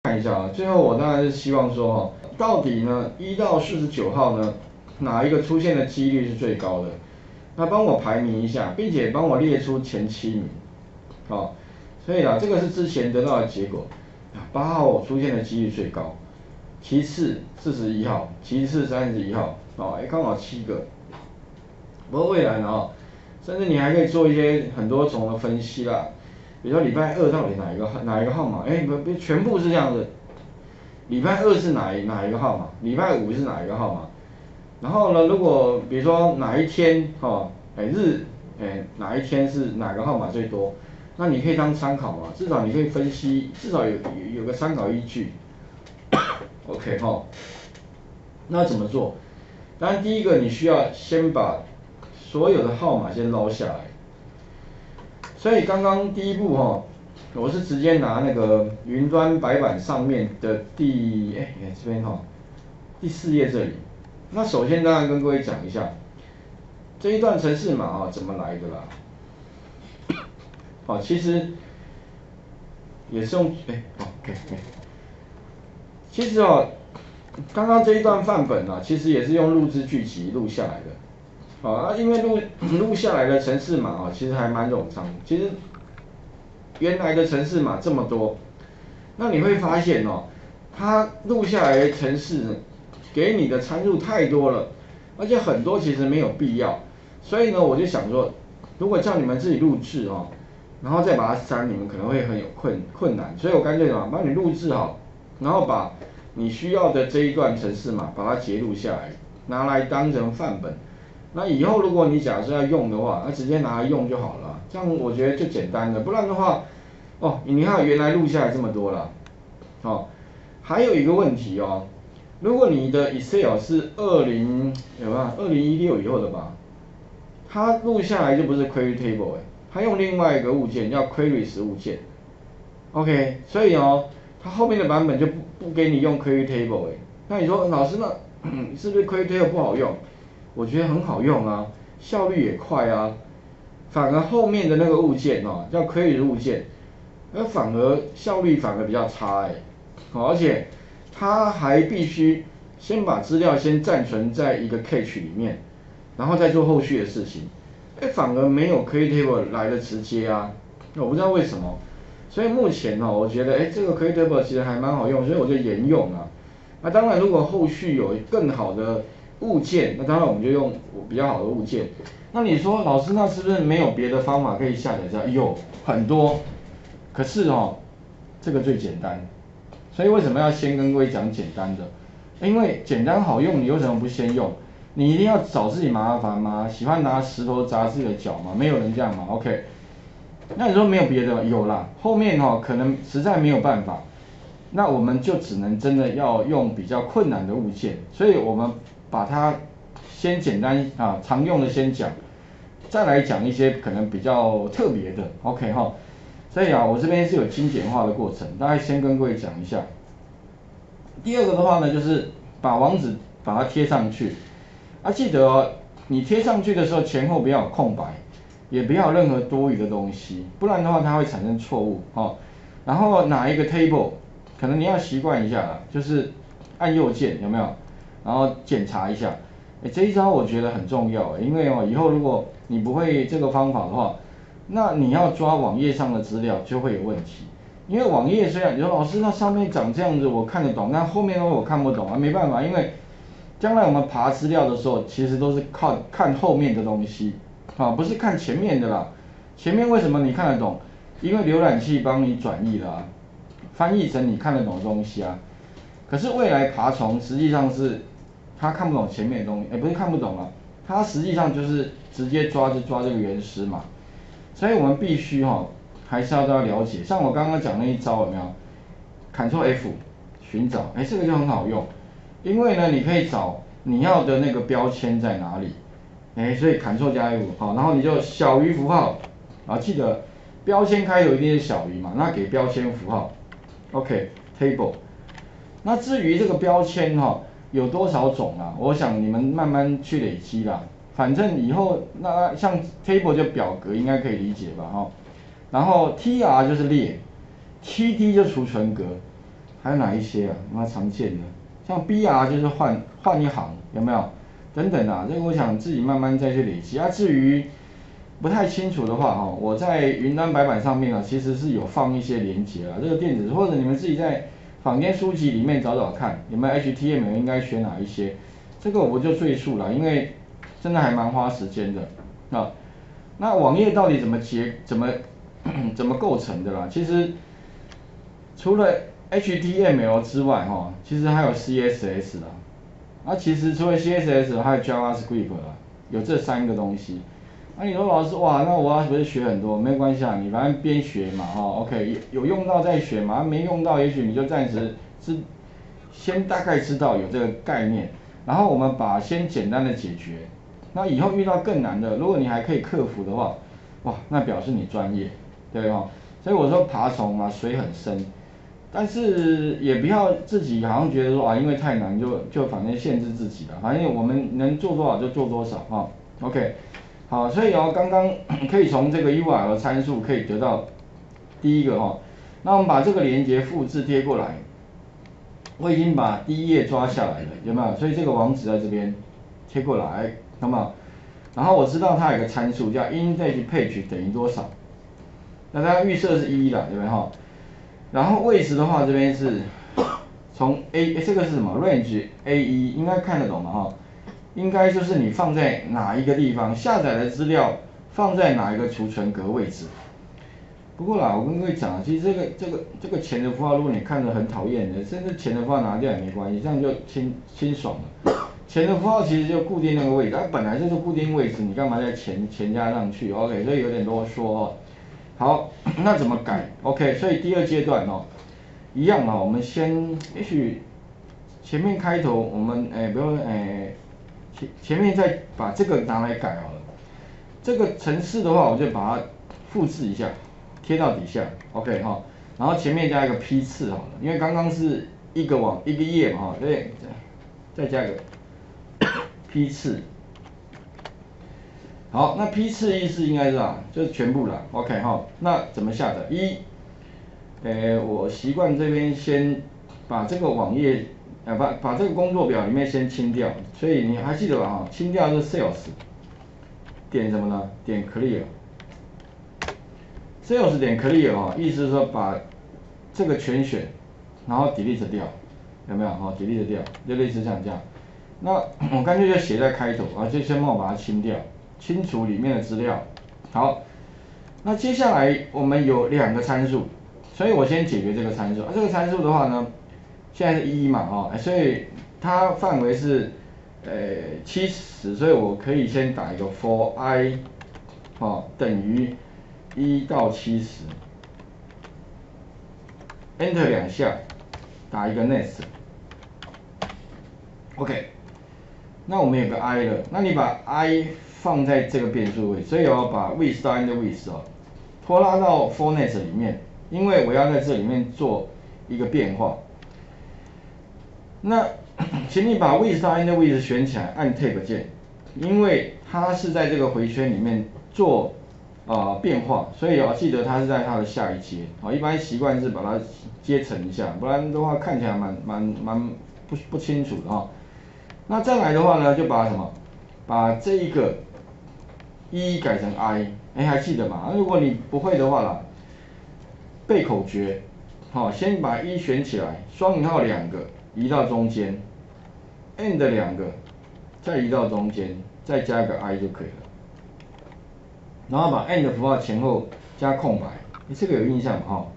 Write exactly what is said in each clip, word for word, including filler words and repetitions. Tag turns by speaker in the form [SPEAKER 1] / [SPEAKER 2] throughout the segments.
[SPEAKER 1] 看一下啊，最后我当然是希望说哈，到底呢一到四十九号呢，哪一个出现的几率是最高的？那帮我排名一下，并且帮我列出前七名，好，所以啊，这个是之前得到的结果，八号出现的几率最高，其次四十一号，其次三十一号，哦，哎，刚好七个。不过未来呢，哦，甚至你还可以做一些很多重的分析啦，比如说礼拜二到底哪一个哪一个号码？哎，不不，全部是这样子。礼拜二是哪一哪一个号码？礼拜五是哪一个号码？然后呢，如果比如说哪一天哦，哎日，哎哪一天是哪个号码最多？那你可以当参考嘛，至少你可以分析，至少有有有个参考依据。OK 哈，那怎么做？当然第一个你需要先把所有的号码先捞下来。所以刚刚第一步哈，我是直接拿那个云端白板上面的第哎，你看这边哈，第四页这里。那首先当然跟各位讲一下，这一段程式码啊怎么来的啦？好，其实也是用哎，OK OK，其实哦，刚刚这一段范本啊，其实也是用录制剧集录下来的。好啊，因为录录下来的程式码啊，其实还蛮冗长。其实原来的程式码这么多，那你会发现哦，它录下来的程式给你的参数太多了，而且很多其实没有必要。所以呢，我就想说，如果叫你们自己录制哦，然后再把它删，你们可能会很有困困难。所以我干脆嘛，帮你录制好，然后把你需要的这一段程式码把它截录下来，拿来当成范本。那以后如果你假设要用的话，那直接拿来用就好了，这样我觉得就简单了。不然的话，哦，你看原来录下来这么多了，哦，还有一个问题哦，如果你的 Excel 是二零有没有二零一六以后的吧，它录下来就不是 Query Table 哎，它用另外一个物件叫 Queries 物件 ，OK， 所以哦，它后面的版本就不不给你用 Query Table 哎，那你说老师那是不是 Query Table 不好用？我觉得很好用啊，效率也快啊，反而后面的那个物件哦，叫 query 物件，那反而效率反而比较差哎，而且它还必须先把资料先暂存在一个 cache 里面，然后再做后续的事情，哎，反而没有 query table 来的直接啊，我不知道为什么，所以目前哦，我觉得哎这个 query table 其实还蛮好用，所以我就沿用啊。那当然，如果后续有更好的物件，那当然我们就用比较好的物件。那你说老师，那是不是没有别的方法可以下载这样？有很多，可是哦，这个最简单。所以为什么要先跟各位讲简单的？因为简单好用，你为什么不先用？你一定要找自己麻烦吗？喜欢拿石头砸自己的脚吗？没有人这样嘛 ，OK？ 那你说没有别的？有啦，后面哦可能实在没有办法。那我们就只能真的要用比较困难的物件，所以我们把它先简单啊常用的先讲，再来讲一些可能比较特别的 ，OK 哈。所以啊，我这边是有精简化的过程，大概先跟各位讲一下。第二个的话呢，就是把网址把它贴上去，啊记得哦，你贴上去的时候前后不要有空白，也不要有任何多余的东西，不然的话它会产生错误哦。然后哪一个 table？可能你要习惯一下啦，就是按右键有没有，然后检查一下。哎，这一招我觉得很重要，因为哦，以后如果你不会这个方法的话，那你要抓网页上的资料就会有问题。因为网页虽然你说老师那上面长这样子我看得懂，但后面的我看不懂啊，没办法，因为将来我们爬资料的时候，其实都是靠看后面的东西啊，不是看前面的啦。前面为什么你看得懂？因为浏览器帮你转译了啊。翻译成你看得懂的东西啊，可是未来爬虫实际上是他看不懂前面的东西，哎，不是看不懂啊，他实际上就是直接抓就抓这个原始码，所以我们必须哈、哦、还是要都要了解。像我刚刚讲那一招有没有 ？Ctrl F 寻找，哎，这个就很好用，因为呢你可以找你要的那个标签在哪里，哎，所以 Ctrl 加 F 好，然后你就小于符号啊，记得标签开头一定是小于嘛，那给标签符号。OK table， 那至于这个标签哈、哦、有多少种啊？我想你们慢慢去累积啦。反正以后那像 table 就表格应该可以理解吧哈。然后 tr 就是列 ，td 就储存格还有哪一些啊？有没有常见的？像 B R 就是换换一行，有没有？等等啊，这个我想自己慢慢再去累积。啊，至于不太清楚的话，哈，我在云端白板上面啊，其实是有放一些连结啊，这个电子或者你们自己在坊间书籍里面找找看，有没有 H T M L 应该学哪一些？这个我不就赘述了，因为真的还蛮花时间的啊。那网页到底怎么结、怎么怎么构成的啦？其实除了 H T M L 之外，哈，其实还有 C S S 啦。啊，其实除了 C S S 还有 JavaScript 啦，有这三个东西。那、啊、你说老师哇，那我要不是学很多，没关系啊，你反正边学嘛，哈 ，OK， 有用到再学嘛，没用到也许你就暂时知，先大概知道有这个概念，然后我们把先简单的解决，那以后遇到更难的，如果你还可以克服的话，哇，那表示你专业，对哈，所以我说爬虫啊，水很深。但是也不要自己好像觉得说啊，因为太难就就反正限制自己了，反正我们能做多少就做多少哈。OK， 好，所以哦，刚刚可以从这个 U R L 参数可以得到第一个哈，那我们把这个连接复制贴过来，我已经把第一页抓下来了，有没有？所以这个网址在这边贴过来，那么，然后我知道它有个参数叫 indexPage 等于多少，那它预设是一啦，对不对哈？然后位置的话，这边是从 A， 这个是什么 range A 一，应该看得懂嘛哈？应该就是你放在哪一个地方，下载的资料放在哪一个储存格位置。不过啦，我跟各位讲，其实这个这个这个钱的符号，如果你看着很讨厌的，甚至钱的符号拿掉也没关系，这样就清清爽了。钱的符号其实就固定那个位置，它本来就是固定位置，你干嘛在钱钱加上去 ？OK， 所以有点啰嗦哦。好，那怎么改 ？OK， 所以第二阶段哦，一样嘛，我们先也许前面开头我们诶，不用诶，前前面再把这个拿来改好了。这个程式的话，我就把它复制一下，贴到底下 ，OK 哈，然后前面加一个批次好了，因为刚刚是一个网一个页嘛哈，对，再加个批次。好，那批次意思应该是啊，就是全部了 ，OK 哈。那怎么下载？一，呃，我习惯这边先把这个网页，呃，把把这个工作表里面先清掉，所以你还记得吧哈？清掉是 sales， 点什么呢？点 clear。sales 点 clear 哈，意思是说把这个全选，然后 delete 掉，有没有？哈 ，delete 掉，就类似像这样。那我干脆就写在开头啊，就先帮我把它清掉。清除里面的资料，好，那接下来我们有两个参数，所以我先解决这个参数。啊，这个参数的话呢，现在是一嘛，哈，所以它范围是呃七十，所以我可以先打一个 for i， 哦，等于一到七十 ，enter 两下，打一个 next，OK， 那我们有个 i 了，那你把 i放在这个变数位，所以我要把 width 到 end width 哦，拖拉到 forNet 里面，因为我要在这里面做一个变化。那请你把 width 到 end width 选起来，按 Tab 键，因为它是在这个回圈里面做啊、呃、变化，所以要记得它是在它的下一阶。好，一般习惯是把它阶层一下，不然的话看起来蛮蛮蛮不不清楚的哈。那再来的话呢，就把什么，把这一个一改成 i， 哎，还记得吗？如果你不会的话啦，背口诀，好，先把一选起来，双引号两个移到中间 ，and 两个再移到中间，再加个 i 就可以了。然后把 and 符号前后加空白，你这个有印象吗？哈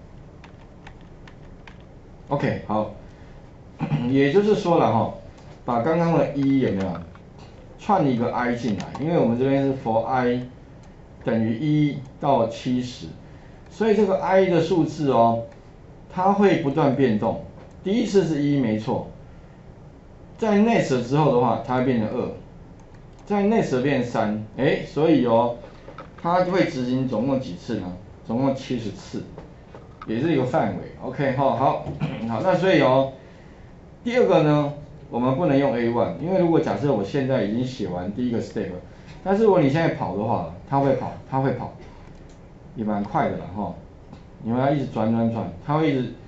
[SPEAKER 1] ，OK， 好，也就是说了哈，把刚刚的一有没有串一个 i 进来，因为我们这边是 for i 等于一到七十，所以这个 i 的数字哦，它会不断变动。第一次是一没错，在 next 之后的话，它会变成二，在 next 变三，哎，所以哦，它会执行总共几次呢？总共七十次，也是一个范围。OK 哈，好，好，那所以哦，第二个呢？我们不能用 A 一， 因为如果假设我现在已经写完第一个 step， 但是如果你现在跑的话，它会跑，它会跑，也蛮快的啦哈。你们要一直转转转，它会一直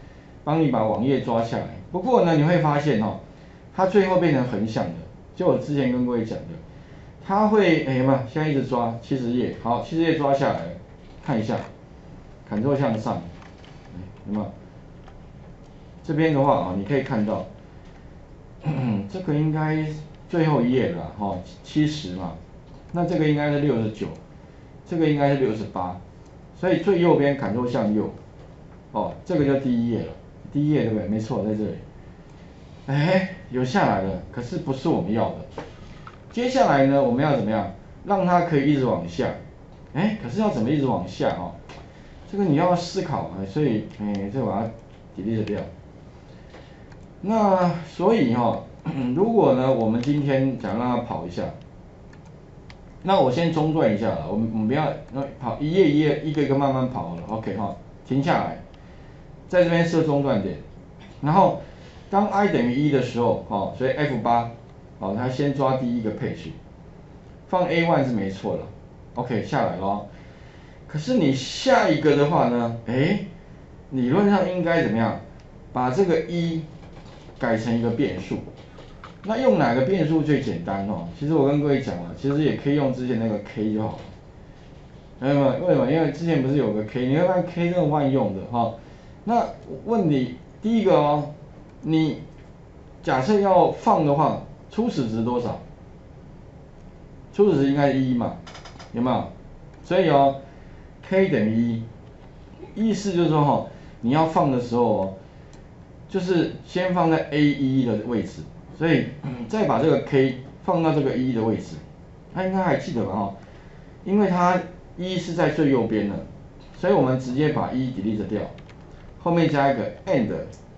[SPEAKER 1] 帮你把网页抓下来。不过呢，你会发现哦，它最后变成横向的，就我之前跟各位讲的，它会哎有没有？现在一直抓七十页，好，七十页抓下来，看一下，Ctrl向上，有没有？这边的话啊，你可以看到，这个应该最后一页了哈，七十嘛，那这个应该是六十九，这个应该是六十八，所以最右边Ctrl向右，哦，这个就第一页了，第一页对不对？没错，在这里，哎，有下来了，可是不是我们要的。接下来呢，我们要怎么样让它可以一直往下？哎，可是要怎么一直往下哦？这个你要思考啊，所以哎，这把它 delete 掉。那所以哈、哦，如果呢，我们今天想让它跑一下，那我先中断一下了，我们我们不要那跑一页一页一个一个慢慢跑了 ，OK 哈、哦，停下来，在这边设中断点，然后当 i 等于一的时候，哦，所以 F 八，哦，它先抓第一个 page， 放 A 一 是没错的 ，OK 下来咯。可是你下一个的话呢，哎，理论上应该怎么样？把这个一改成一个变数。那用哪个变数最简单哦？其实我跟各位讲了，其实也可以用之前那个 k 就好了。为什么？为什么？因为之前不是有个 k， 你会发现 k 真的万用的哈、哦。那问你第一个哦，你假设要放的话，初始值多少？初始值应该是一嘛，有没有？所以哦 ，k 等于一，意思就是说哈、哦，你要放的时候哦，就是先放在 A 一 的位置，所以、嗯、再把这个 k 放到这个一的位置，他应该还记得吧哈？因为它一是在最右边的，所以我们直接把一 delete 掉，后面加一个 and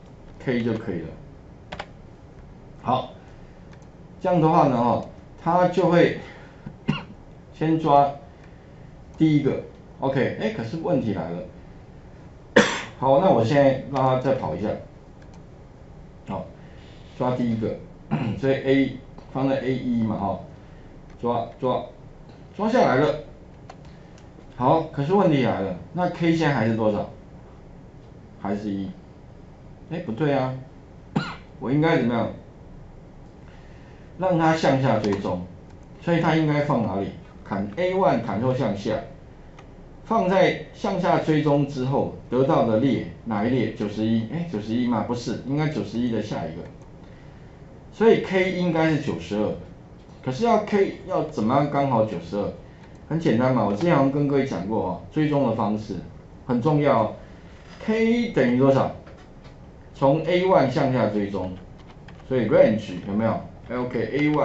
[SPEAKER 1] k 就可以了。好，这样的话呢哈，它就会先抓第一个 ，OK， 哎，可是问题来了，好，那我现在让它再跑一下，好，抓第一个，所以 A 放在 A 一 嘛哈，抓抓抓下来了，好，可是问题来了，那 K 现在还是多少？还是一？哎，不对啊，我应该怎么样？让它向下追踪，所以它应该放哪里？砍 A 一 Ctrl 向下，放在向下追踪之后得到的列哪一列？九十一，哎，九十一吗？不是，应该九十一的下一个。所以 K 应该是九十二，可是要 K 要怎么样刚好九十二？很简单嘛，我之前好像跟各位讲过哦，追踪的方式很重要哦。K 等于多少？从 A 一 向下追踪，所以 range 有没有 ？OK A 一，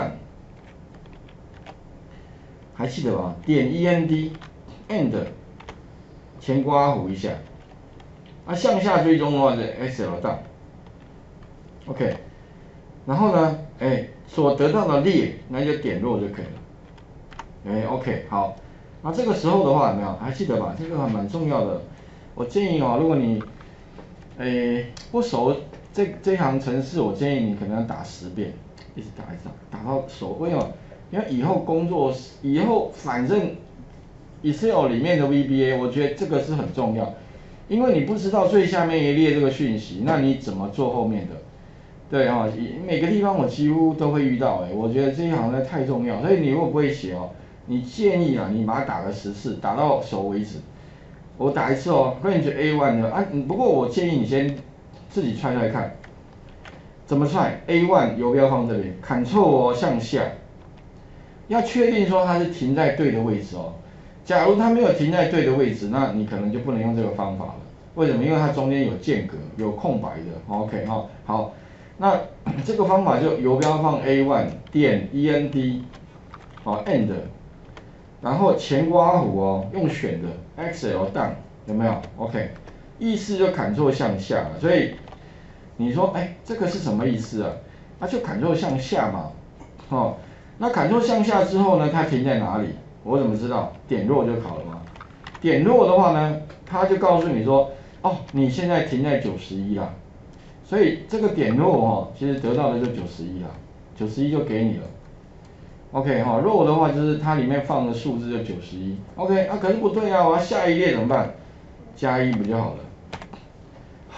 [SPEAKER 1] 还记得吧？点 end end 前刮弧一下，啊向下追踪的话是 X L 档 ，OK， 然后呢，哎所得到的列那就点落就可以了，哎 OK 好，那这个时候的话有没有？还记得吧？这个还蛮重要的，我建议哦，如果你哎不熟这这行程式，我建议你可能要打十遍，一直打一直打，打到熟。为什么？因为以后工作以后反正 Excel 里面的 V B A， 我觉得这个是很重要，因为你不知道最下面一列这个讯息，那你怎么做后面的？对啊、哦，每个地方我几乎都会遇到，哎，我觉得这一行呢太重要，所以你如果不会写哦，你建议啊，你把它打个十次，打到熟为止。我打一次哦 ，range A 一 的啊，不过我建议你先自己踹踹看，怎么踹 ？A 一 游标放这边 ，Ctrl 哦向下，要确定说它是停在对的位置哦。假如它没有停在对的位置，那你可能就不能用这个方法了。为什么？因为它中间有间隔，有空白的。OK 哈、哦，好，那这个方法就游标放 A 一 点 end， 好 end， 然后前刮弧哦，用选的 X L 档有没有 ？OK， 意思就Ctrl向下了。所以你说，哎，这个是什么意思啊？那、啊、就Ctrl向下嘛，哦。那Ctrl向下之后呢，它停在哪里？我怎么知道？点落就好了嘛。点落的话呢，它就告诉你说，哦，你现在停在九十一啦。所以这个点落哦，其实得到的就九十一啦，九十一就给你了。OK 哈、哦，落的话就是它里面放的数字就九十一。OK 啊，可是不对啊，我要下一列怎么办？加一不就好了？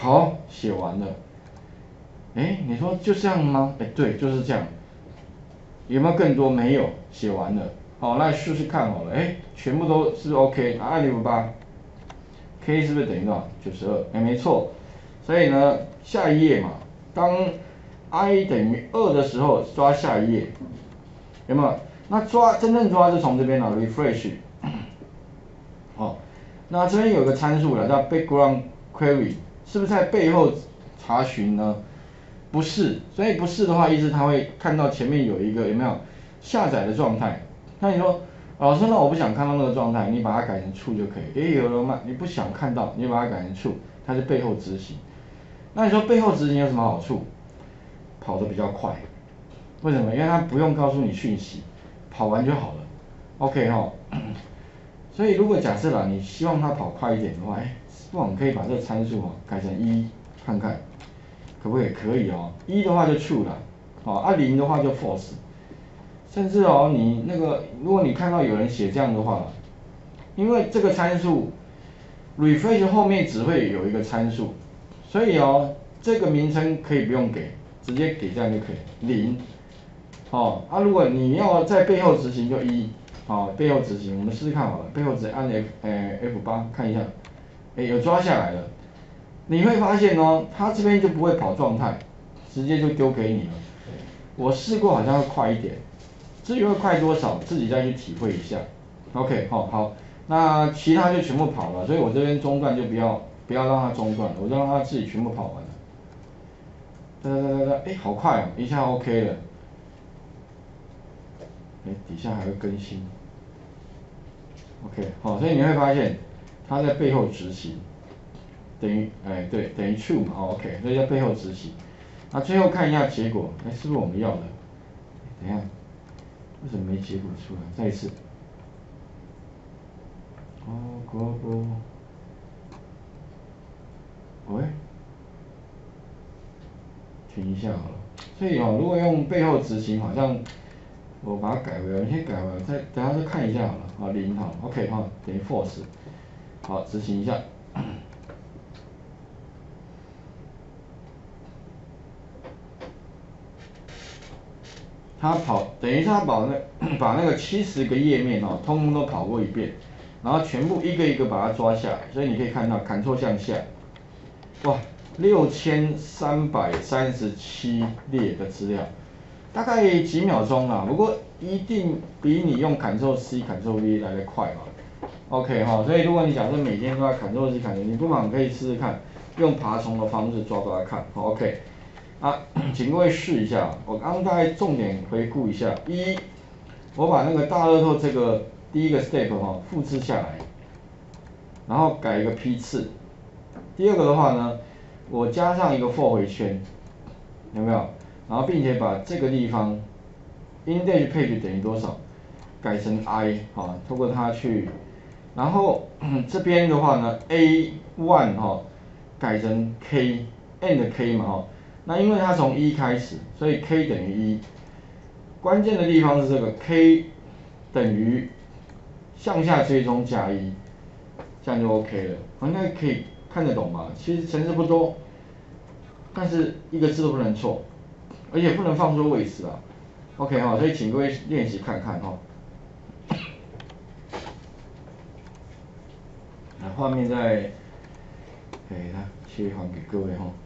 [SPEAKER 1] 好，写完了。哎，你说就这样吗？哎，对，就是这样。有没有更多？没有，写完了。好，那试试看好了。哎，全部都是 OK，按钮八 ，K 是不是等于多少？九十二。哎，没错。所以呢，下一页嘛，当 i 等于二的时候，抓下一页，有没有？那抓真正抓是从这边来 refresh。好，那这边有个参数了，叫 background query， 是不是在背后查询呢？不是，所以不是的话，意思它会看到前面有一个有没有下载的状态。那你说，老师，那我不想看到那个状态，你把它改成 true 就可以。诶，有了吗？你不想看到，你把它改成 true，它是背后执行。那你说背后执行有什么好处？跑得比较快。为什么？因为它不用告诉你讯息，跑完就好了。OK 哈。所以如果假设啦，你希望它跑快一点的话，哎，不妨可以把这个参数哦改成一，看看。可不可以？可以哦，一的话就 true 了，哦，啊零的话就 false， 甚至哦你那个如果你看到有人写这样的话，因为这个参数 refresh 后面只会有一个参数，所以哦这个名称可以不用给，直接给这样就可以，零，哦，啊如果你要在背后执行就一，哦背后执行我们试试看好了，背后直接按 F 呃 F 八看一下，哎有抓下来了。你会发现哦，它这边就不会跑状态，直接就丢给你了。我试过好像会快一点，至于会快多少，自己再去体会一下。OK， 好，好，那其他就全部跑了，所以我这边中断就不要不要让它中断了，我就让它自己全部跑完了。哒哒哒哒，哎，好快哦，一下 OK 了。哎，底下还会更新。OK， 好，所以你会发现它在背后执行。等于，哎，对，等于 true 嘛，哦 ，OK， 所以在背后执行。那最后看一下结果，哎，是不是我们要的？等一下，为什么没结果出来？再一次。哦 ，global， 喂，停一下好了。所以哦，如果用背后执行，好像我把它改回来，我先改回来，再等下再看一下好了。好，零好 ，OK 哈，等于 false。好，执行一下。它跑，等于它把那把那个七十个页面哦，通通都跑过一遍，然后全部一个一个把它抓下来，所以你可以看到 Ctrl 向下，哇，六千三百三十七列的资料，大概几秒钟啦，不过一定比你用 Ctrl C、Ctrl V 来得快嘛。OK 哈，所以如果你假设每天都要 Ctrl C、Ctrl V，你不妨可以试试看，用爬虫的方式抓抓看。OK。啊，请各位试一下，我刚刚大概重点回顾一下：一，我把那个大乐透这个第一个 step 哈复制下来，然后改一个批次。第二个的话呢，我加上一个 for 回圈，有没有？然后并且把这个地方 index page 等于多少改成 i 哈，通过它去，然后这边的话呢 a 一 哈改成 k and k 嘛哈。那因为它从一开始，所以 k 等于一。关键的地方是这个 k 等于向下追踪加一，这样就 OK 了。应该可以看得懂吧？其实程式不多，但是一个字都不能错，而且不能放错位置啊。OK 哈，所以请各位练习看看哈。那画面再给它切换给各位哈。